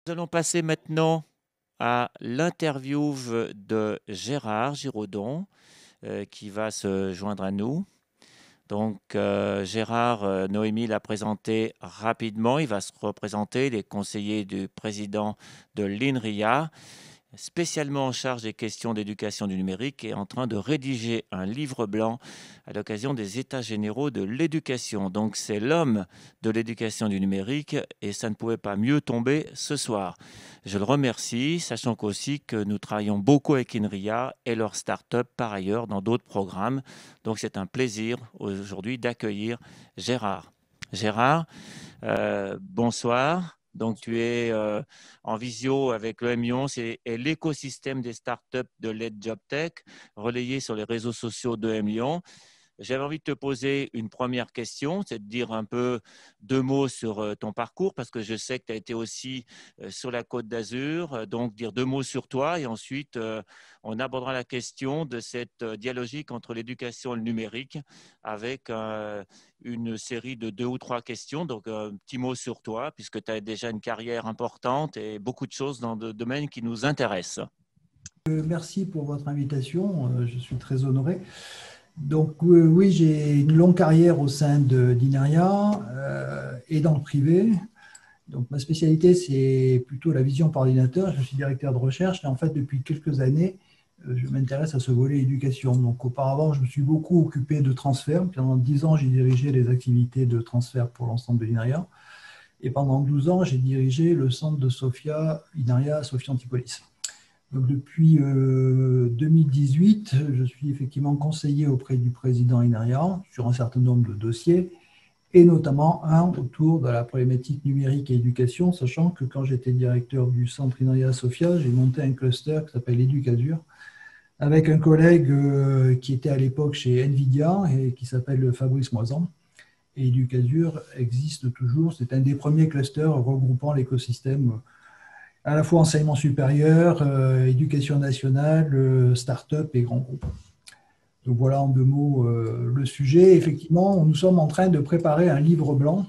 Nous allons passer maintenant à l'interview de Gérard Giraudon qui va se joindre à nous. Donc Gérard, Noémie l'a présenté rapidement. Il va se représenter, il est conseiller du président de l'INRIA, spécialement en charge des questions d'éducation du numérique et en train de rédiger un livre blanc à l'occasion des États généraux de l'éducation. Donc c'est l'homme de l'éducation du numérique et ça ne pouvait pas mieux tomber ce soir. Je le remercie, sachant qu'aussi que nous travaillons beaucoup avec INRIA et leurs startups par ailleurs dans d'autres programmes. Donc c'est un plaisir aujourd'hui d'accueillir Gérard. Gérard, bonsoir. Donc, tu es en visio avec l'EM Lyon et l'écosystème des startups de l'aide JobTech, relayé sur les réseaux sociaux de l'EM Lyon. J'avais envie de te poser une première question, c'est de dire un peu deux mots sur ton parcours, parce que je sais que tu as été aussi sur la Côte d'Azur, donc dire deux mots sur toi et ensuite on abordera la question de cette dialogique entre l'éducation et le numérique avec une série de deux ou trois questions. Donc un petit mot sur toi, puisque tu as déjà une carrière importante et beaucoup de choses dans le domaine qui nous intéressent. Merci pour votre invitation, je suis très honoré. Donc oui, j'ai une longue carrière au sein d'INERIA et dans le privé. Donc ma spécialité, c'est plutôt la vision par ordinateur. Je suis directeur de recherche et en fait, depuis quelques années, je m'intéresse à ce volet éducation. Donc auparavant, je me suis beaucoup occupé de transfert. Pendant 10 ans, j'ai dirigé les activités de transfert pour l'ensemble de l'INERIA. Et pendant 12 ans, j'ai dirigé le centre de Sophia, INERIA Sophia Antipolis. Donc depuis 2018, je suis effectivement conseiller auprès du président INERIA sur un certain nombre de dossiers, et notamment un autour de la problématique numérique et éducation, sachant que quand j'étais directeur du centre INERIA Sophia, j'ai monté un cluster qui s'appelle Educasur, avec un collègue qui était à l'époque chez NVIDIA et qui s'appelle Fabrice Moisan. Et Educasur existe toujours, c'est un des premiers clusters regroupant l'écosystème à la fois enseignement supérieur, éducation nationale, start-up et grands groupes. Donc voilà en deux mots le sujet. Effectivement, nous sommes en train de préparer un livre blanc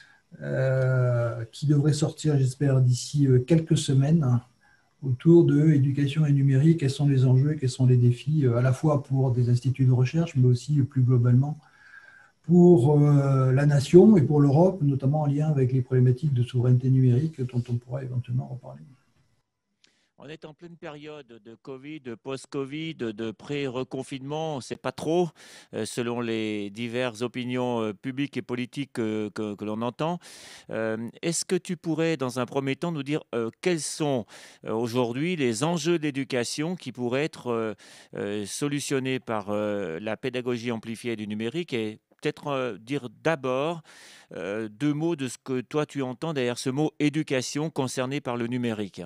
qui devrait sortir, j'espère, d'ici quelques semaines autour de éducation et numérique, quels sont les enjeux, quels sont les défis, à la fois pour des instituts de recherche, mais aussi plus globalement pour la nation et pour l'Europe, notamment en lien avec les problématiques de souveraineté numérique dont on pourra éventuellement reparler. On est en pleine période de Covid, de post-Covid, de pré-reconfinement, on ne sait pas trop, selon les diverses opinions publiques et politiques que l'on entend. Est-ce que tu pourrais, dans un premier temps, nous dire quels sont aujourd'hui les enjeux d'éducation qui pourraient être solutionnés par la pédagogie amplifiée du numérique et peut-être dire d'abord deux mots de ce que toi tu entends derrière ce mot éducation concerné par le numérique.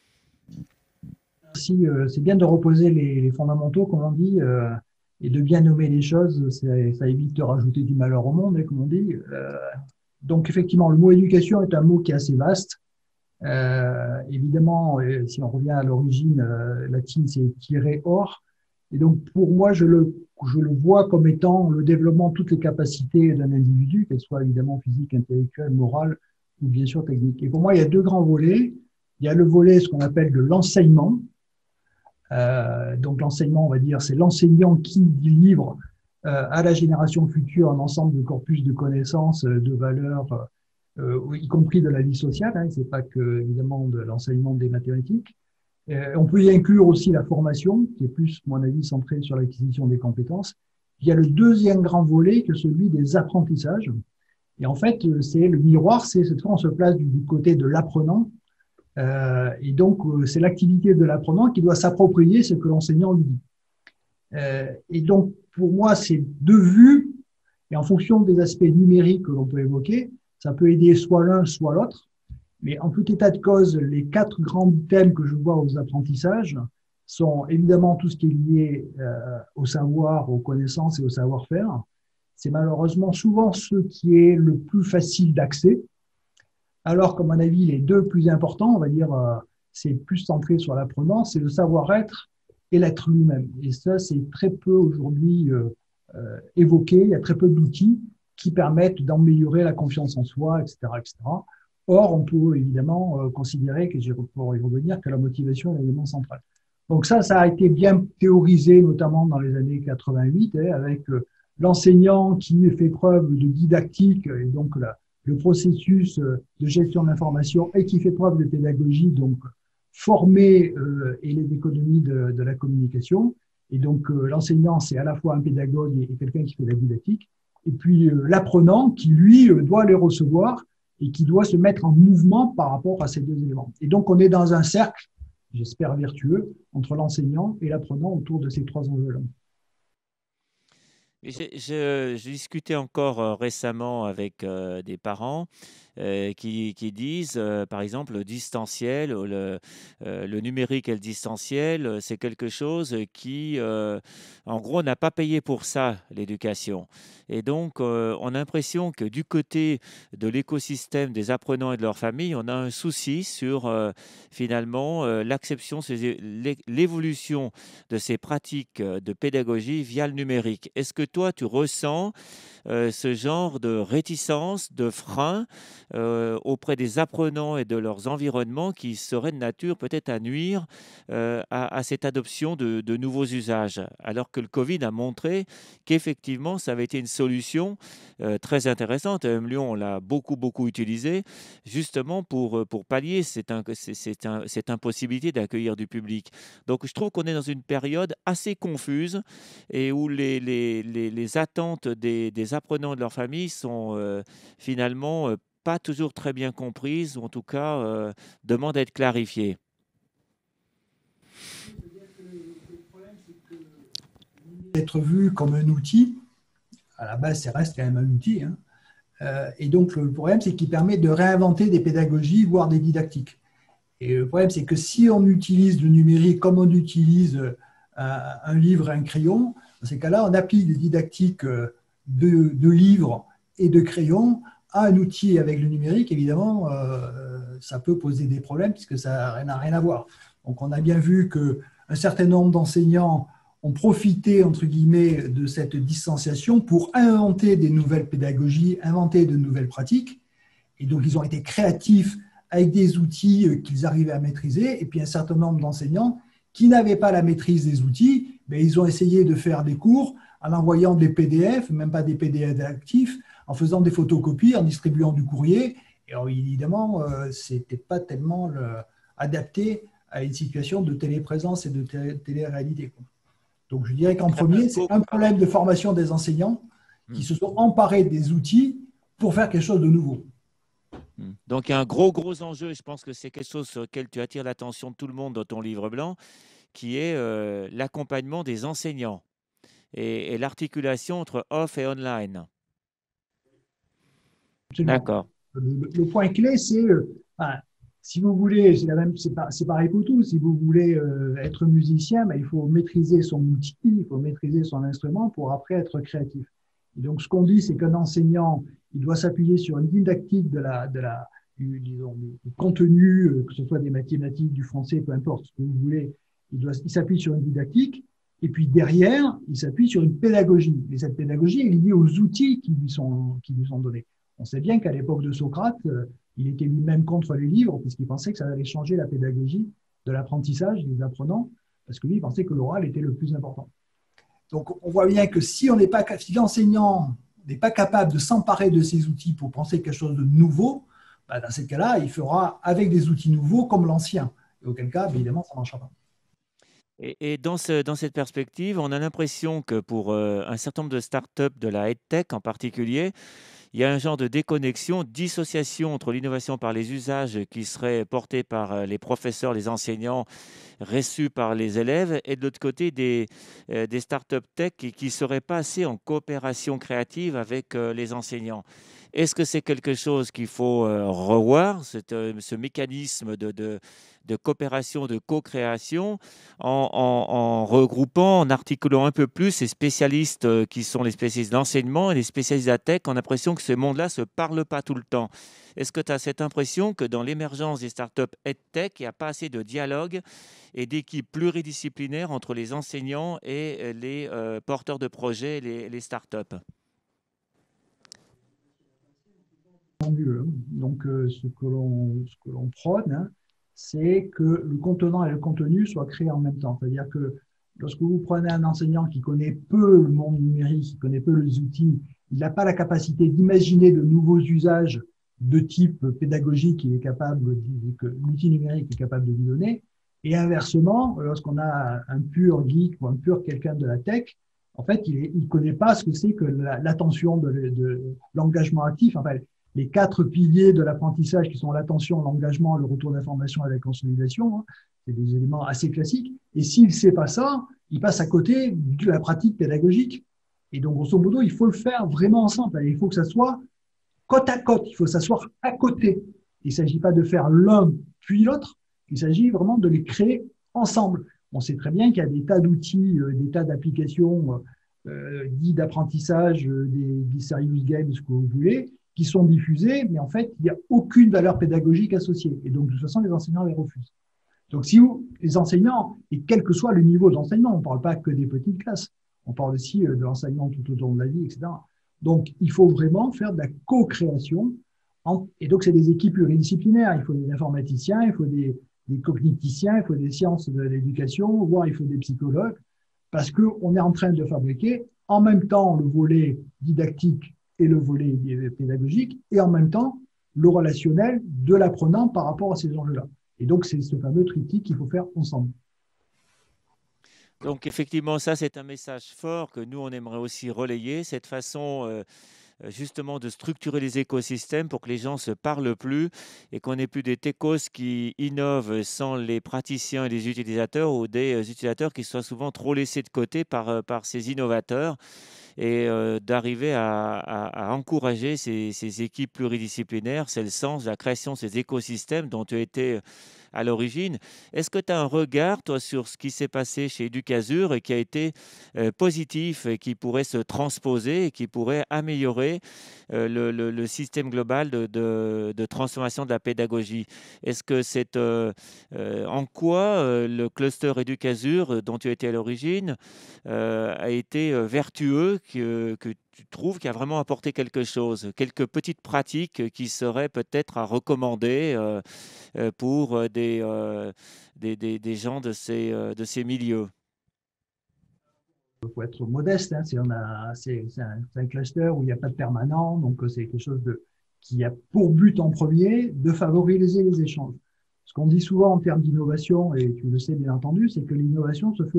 Merci. C'est bien de reposer les fondamentaux, comme on dit, et de bien nommer les choses. Ça évite de rajouter du malheur au monde, comme on dit. Donc, effectivement, le mot éducation est un mot qui est assez vaste. Évidemment, si on revient à l'origine latine, c'est tirer hors. Et donc, pour moi, je le vois comme étant le développement de toutes les capacités d'un individu, qu'elles soient évidemment physiques, intellectuelles, morales ou bien sûr techniques. Et pour moi, il y a deux grands volets. Il y a le volet, ce qu'on appelle de l'enseignement. Donc l'enseignement, on va dire, c'est l'enseignant qui délivre à la génération future un ensemble de corpus de connaissances, de valeurs, y compris de la vie sociale. Hein, c'est pas que évidemment de l'enseignement des mathématiques. On peut y inclure aussi la formation, qui est plus, à mon avis, centrée sur l'acquisition des compétences. Il y a le deuxième grand volet, que celui des apprentissages. Et en fait, c'est le miroir, c'est cette fois on se place du côté de l'apprenant. Et donc, c'est l'activité de l'apprenant qui doit s'approprier ce que l'enseignant lui dit. Et donc, pour moi, c'est deux vues, et en fonction des aspects numériques que l'on peut évoquer, ça peut aider soit l'un, soit l'autre. Mais en tout état de cause, les quatre grands thèmes que je vois aux apprentissages sont évidemment tout ce qui est lié au savoir, aux connaissances et au savoir-faire. C'est malheureusement souvent ce qui est le plus facile d'accès. Alors qu'à mon avis, les deux plus importants, on va dire, c'est plus centré sur l'apprenant, c'est le savoir-être et l'être lui-même. Et ça, c'est très peu aujourd'hui évoqué. Il y a très peu d'outils qui permettent d'améliorer la confiance en soi, etc., etc. Or, on peut évidemment considérer, que je pourrais y revenir, que la motivation est l'élément central. Donc ça a été bien théorisé, notamment dans les années 88, avec l'enseignant qui fait preuve de didactique et donc le processus de gestion de l'information et qui fait preuve de pédagogie, donc former et les économies de la communication. Et donc l'enseignant, c'est à la fois un pédagogue et quelqu'un qui fait la didactique. Et puis l'apprenant qui, lui, doit les recevoir et qui doit se mettre en mouvement par rapport à ces deux éléments. Et donc, on est dans un cercle, j'espère vertueux, entre l'enseignant et l'apprenant autour de ces trois enjeux-là. J'ai discuté encore récemment avec des parents qui disent, par exemple, le distanciel, ou le numérique et le distanciel, c'est quelque chose qui, en gros, n'a pas payé pour ça, l'éducation. Et donc, on a l'impression que du côté de l'écosystème des apprenants et de leur famille, on a un souci sur, finalement, l'acception, l'évolution de ces pratiques de pédagogie via le numérique. Est-ce que toi, tu ressens ce genre de réticence, de frein auprès des apprenants et de leurs environnements qui seraient de nature peut-être à nuire à cette adoption de nouveaux usages, alors que le Covid a montré qu'effectivement, ça avait été une solution très intéressante. À Lyon, on l'a beaucoup utilisé justement pour pallier cette impossibilité d'accueillir du public. Donc, je trouve qu'on est dans une période assez confuse et où les attentes des apprenants et de leur famille sont finalement pas toujours très bien comprises ou en tout cas demandent à être clarifiées. Être vu comme un outil, à la base, ça reste quand même un outil. Hein. Et donc, le problème, c'est qu'il permet de réinventer des pédagogies, voire des didactiques. Et le problème, c'est que si on utilise le numérique comme on utilise un livre et un crayon, dans ces cas-là, on applique des didactiques de livres et de crayons à un outil avec le numérique. Évidemment, ça peut poser des problèmes puisque ça n'a rien à voir. Donc, on a bien vu qu'un certain nombre d'enseignants ont profité, entre guillemets, de cette distanciation pour inventer des nouvelles pédagogies, inventer de nouvelles pratiques. Et donc, ils ont été créatifs avec des outils qu'ils arrivaient à maîtriser. Et puis, un certain nombre d'enseignants qui n'avaient pas la maîtrise des outils, ben, ils ont essayé de faire des cours en envoyant des PDF, même pas des PDF actifs, en faisant des photocopies, en distribuant du courrier. Et alors, évidemment, ce n'était pas tellement adapté à une situation de téléprésence et de télé-réalité. Donc, je dirais qu'en premier, c'est un problème de formation des enseignants qui se sont emparés des outils pour faire quelque chose de nouveau. Donc, il y a un gros enjeu, je pense que c'est quelque chose sur lequel tu attires l'attention de tout le monde dans ton livre blanc, qui est l'accompagnement des enseignants et l'articulation entre off et online. Absolument. D'accord. Le point clé, c'est, si vous voulez, c'est pareil pour tout, si vous voulez être musicien, il faut maîtriser son outil, il faut maîtriser son instrument pour après être créatif. Et donc, ce qu'on dit, c'est qu'un enseignant, il doit s'appuyer sur une didactique disons, du contenu, que ce soit des mathématiques, du français, peu importe ce que vous voulez, il s'appuie sur une didactique, et puis derrière, il s'appuie sur une pédagogie. Et cette pédagogie est liée aux outils qui lui sont donnés. On sait bien qu'à l'époque de Socrate, il était lui-même contre les livres, puisqu'il pensait que ça allait changer la pédagogie de l'apprentissage des apprenants, parce que lui, il pensait que l'oral était le plus important. Donc, on voit bien que si l'enseignant n'est pas capable de s'emparer de ces outils pour penser quelque chose de nouveau, dans ce cas-là, il fera avec des outils nouveaux comme l'ancien. Et auquel cas, évidemment, ça ne marchera pas. Et dans cette perspective, on a l'impression que pour un certain nombre de startups de la EdTech en particulier, il y a un genre de déconnexion, dissociation entre l'innovation par les usages qui serait porté par les professeurs, les enseignants, reçus par les élèves, et de l'autre côté des startups tech qui ne seraient pas assez en coopération créative avec les enseignants. Est-ce que c'est quelque chose qu'il faut revoir, ce mécanisme de coopération, de co-création, en regroupant, en articulant un peu plus ces spécialistes qui sont les spécialistes d'enseignement et les spécialistes de la tech? On a l'impression que ce monde-là ne se parle pas tout le temps. Est-ce que tu as cette impression que dans l'émergence des startups EdTech, il n'y a pas assez de dialogue et d'équipes pluridisciplinaires entre les enseignants et les porteurs de projets, les startups? mieux. Donc, ce que l'on prône, hein, c'est que le contenant et le contenu soient créés en même temps. C'est-à-dire que lorsque vous prenez un enseignant qui connaît peu le monde numérique, qui connaît peu les outils, il n'a pas la capacité d'imaginer de nouveaux usages de type pédagogique qu'il est capable, que l'outil numérique est capable de lui donner. Et inversement, lorsqu'on a un pur geek ou un pur quelqu'un de la tech, en fait, il ne connaît pas ce que c'est que l'attention, de l'engagement actif. Enfin, les quatre piliers de l'apprentissage qui sont l'attention, l'engagement, le retour d'information et la consolidation, hein, c'est des éléments assez classiques. Et s'il ne sait pas ça, il passe à côté de la pratique pédagogique. Et donc, grosso modo, il faut le faire vraiment ensemble. Il faut que ça soit côte à côte, il faut s'asseoir à côté. Il ne s'agit pas de faire l'un puis l'autre, il s'agit vraiment de les créer ensemble. On sait très bien qu'il y a des tas d'outils, des tas d'applications dits d'apprentissage, des serious games, ce que vous voulez, qui sont diffusés, mais en fait, il n'y a aucune valeur pédagogique associée. Et donc, de toute façon, les enseignants les refusent. Donc, si vous, les enseignants, et quel que soit le niveau d'enseignement, on ne parle pas que des petites classes, on parle aussi de l'enseignement tout au long de la vie, etc. Donc, il faut vraiment faire de la co-création. Et donc, c'est des équipes pluridisciplinaires. Il faut des informaticiens, il faut des cogniticiens, il faut des sciences de l'éducation, voire il faut des psychologues, parce qu'on est en train de fabriquer en même temps le volet didactique et le volet pédagogique, et en même temps le relationnel de l'apprenant par rapport à ces enjeux-là. Et donc, c'est ce fameux triptyque qu'il faut faire ensemble. Donc effectivement, ça c'est un message fort que nous on aimerait aussi relayer, cette façon justement de structurer les écosystèmes pour que les gens se parlent plus et qu'on n'ait plus des techos qui innovent sans les praticiens et les utilisateurs ou des utilisateurs qui soient souvent trop laissés de côté par ces innovateurs et d'arriver à encourager ces équipes pluridisciplinaires. C'est le sens de la création de ces écosystèmes dont tu as été à l'origine. Est-ce que tu as un regard, toi, sur ce qui s'est passé chez Educasur et qui a été positif et qui pourrait se transposer et qui pourrait améliorer le système global de transformation de la pédagogie? Est-ce que c'est en quoi le cluster Educasur dont tu as été à l'origine a été vertueux, que tu trouves qu'il a vraiment apporté quelque chose, quelques petites pratiques qui seraient peut-être à recommander pour des gens de ces milieux? Il faut être modeste. Hein, c'est un cluster où il n'y a pas de permanent, donc c'est quelque chose qui a pour but en premier de favoriser les échanges. Ce qu'on dit souvent en termes d'innovation, et tu le sais bien entendu, c'est que l'innovation se fait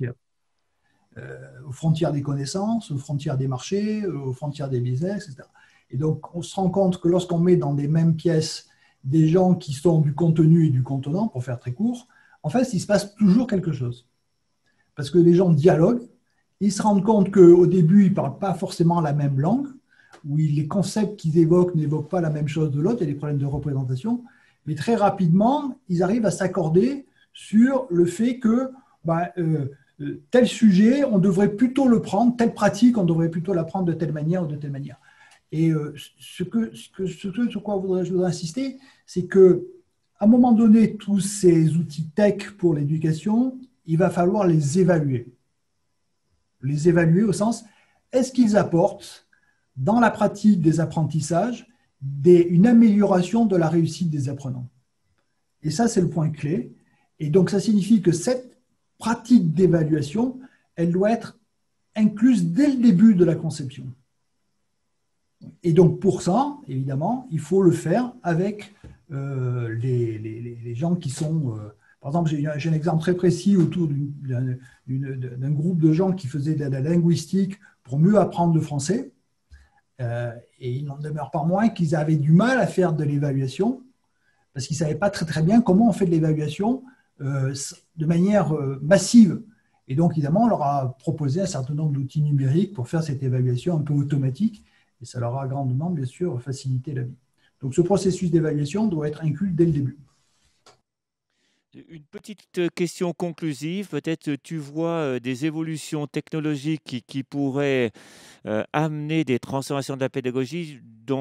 aux frontières des connaissances, aux frontières des marchés, aux frontières des business, etc. Et donc, on se rend compte que lorsqu'on met dans des mêmes pièces des gens qui sont du contenu et du contenant, pour faire très court, en fait, il se passe toujours quelque chose. Parce que les gens dialoguent, ils se rendent compte qu'au début, ils ne parlent pas forcément la même langue, où les concepts qu'ils évoquent n'évoquent pas la même chose de l'autre, il y a des problèmes de représentation, mais très rapidement, ils arrivent à s'accorder sur le fait que tel sujet, on devrait plutôt le prendre, telle pratique, on devrait plutôt la prendre de telle manière ou de telle manière. Et sur quoi je voudrais insister, c'est qu'à un moment donné, tous ces outils tech pour l'éducation, il va falloir les évaluer. Les évaluer au sens, est-ce qu'ils apportent dans la pratique des apprentissages une amélioration de la réussite des apprenants? Et ça, c'est le point clé. Et donc, ça signifie que cette pratique d'évaluation, elle doit être incluse dès le début de la conception. Et donc, pour ça, évidemment, il faut le faire avec les gens qui sont… par exemple, j'ai un exemple très précis autour d'un groupe de gens qui faisaient de la linguistique pour mieux apprendre le français. Et il n'en demeure pas moins qu'ils avaient du mal à faire de l'évaluation parce qu'ils ne savaient pas très, très bien comment on fait de l'évaluation de manière massive. Et donc, évidemment, on leur a proposé un certain nombre d'outils numériques pour faire cette évaluation un peu automatique. Et ça leur a grandement, bien sûr, facilité la vie. Donc, ce processus d'évaluation doit être inclus dès le début. Une petite question conclusive, peut-être tu vois des évolutions technologiques qui pourraient amener des transformations de la pédagogie, donc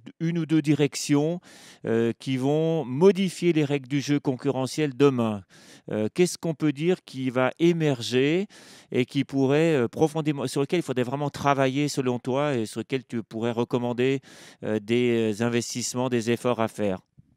une ou deux directions qui vont modifier les règles du jeu concurrentiel demain. Qu'est-ce qu'on peut dire qui va émerger et qui pourrait profondément, sur lequel il faudrait vraiment travailler selon toi et sur lequel tu pourrais recommander des investissements, des efforts à faire?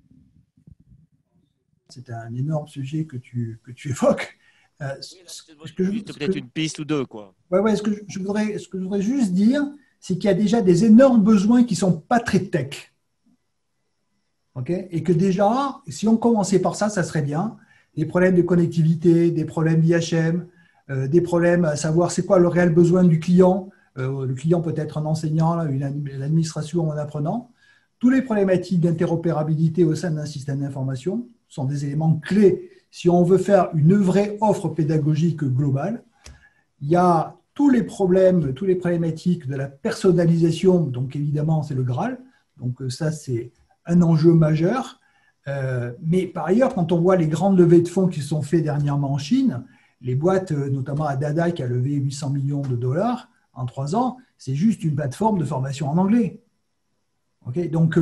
C'est un énorme sujet que tu évoques. Oui, non, peut-être une piste ou deux, quoi. Ouais, ouais, ce que je voudrais juste dire, c'est qu'il y a déjà des énormes besoins qui ne sont pas très tech. Okay, et que déjà, si on commençait par ça, ça serait bien. Des problèmes de connectivité, des problèmes d'IHM, des problèmes à savoir c'est quoi le réel besoin du client. Le client peut être un enseignant, l'administration, un apprenant. Toutes les problématiques d'interopérabilité au sein d'un système d'information sont des éléments clés si on veut faire une vraie offre pédagogique globale. Il y a tous les problèmes, toutes les problématiques de la personnalisation, donc évidemment c'est le Graal. Donc ça c'est un enjeu majeur. Mais par ailleurs, quand on voit les grandes levées de fonds qui se sont faites dernièrement en Chine, les boîtes, notamment Dada qui a levé 800 millions de dollars en 3 ans, c'est juste une plateforme de formation en anglais. Okay, donc,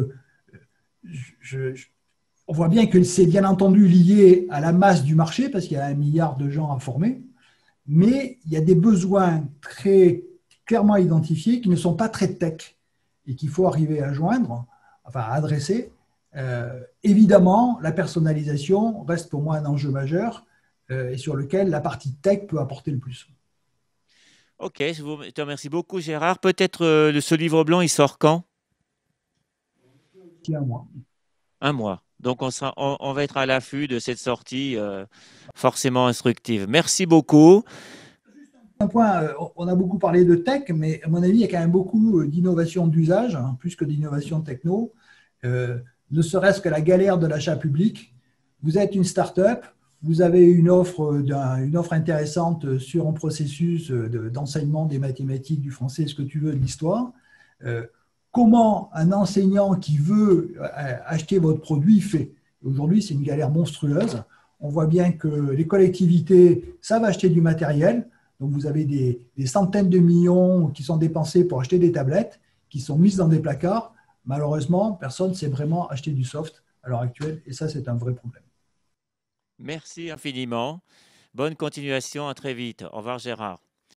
on voit bien que c'est bien entendu lié à la masse du marché parce qu'il y a 1 milliard de gens à former, mais il y a des besoins très clairement identifiés qui ne sont pas très tech et qu'il faut arriver à joindre, enfin à adresser. Évidemment, la personnalisation reste pour moi un enjeu majeur et sur lequel la partie tech peut apporter le plus. Ok, je te remercie beaucoup, Gérard. Peut-être ce livre blanc, il sort quand? Tiens, moi. Un mois. Donc, on va être à l'affût de cette sortie forcément instructive. Merci beaucoup. Un point, on a beaucoup parlé de tech, mais à mon avis, il y a quand même beaucoup d'innovation d'usage, hein, plus que d'innovation techno. Ne serait-ce que la galère de l'achat public. Vous êtes une start-up, vous avez une offre intéressante sur un processus d'enseignement des mathématiques, du français, ce que tu veux, de l'histoire. Comment un enseignant qui veut acheter votre produit fait? Aujourd'hui, c'est une galère monstrueuse. On voit bien que les collectivités savent acheter du matériel. Donc, vous avez des centaines de millions qui sont dépensés pour acheter des tablettes, qui sont mises dans des placards. Malheureusement, personne ne sait vraiment acheter du soft à l'heure actuelle. Et ça, c'est un vrai problème. Merci infiniment. Bonne continuation. À très vite. Au revoir, Gérard.